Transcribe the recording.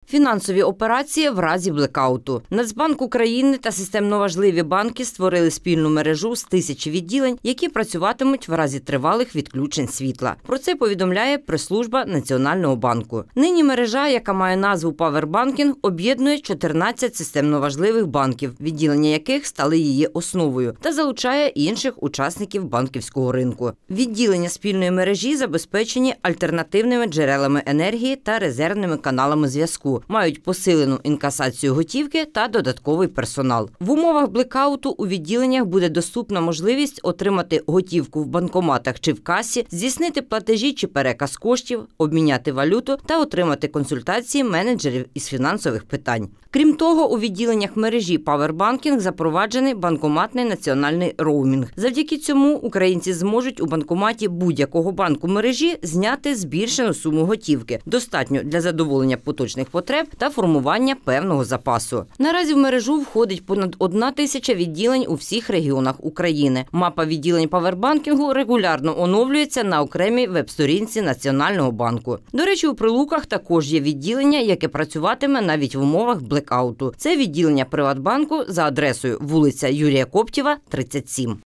Фінансові операції в разі блекауту. Нацбанк України та системно важливі банки створили спільну мережу з 1000 відділень, які працюватимуть в разі тривалих відключень світла. Про це повідомляє прес-служба Національного банку. Нині мережа, яка має назву «Павербанкінг», об'єднує 14 системно важливих банків, відділення яких стали її основою, та залучає інших учасників банківського ринку. Відділення спільної мережі забезпечені альтернативними джерелами енергії та резервними каналами зв'язку, мають посилену інкасацію готівки та додатковий персонал. В умовах блекауту у відділеннях буде доступна можливість отримати готівку в банкоматах чи в касі, здійснити платежі чи переказ коштів, обміняти валюту та отримати консультації менеджерів із фінансових питань. Крім того, у відділеннях мережі «Павербанкінг» запроваджений банкоматний національний роумінг. Завдяки цьому українці зможуть у банкоматі будь-якого банку мережі зняти збільшену суму готівки, достатньо для задоволення поточних потреб та формування певного запасу. Наразі в мережу входить понад 1000 відділень у всіх регіонах України. Мапа відділень «Павербанкінгу» регулярно оновлюється на окремій веб-сторінці Національного банку. До речі, у Прилуках також є відділення, яке працюватиме навіть в умовах блекауту. Це відділення Приватбанку за адресою вулиця Юрія Коптєва, 37.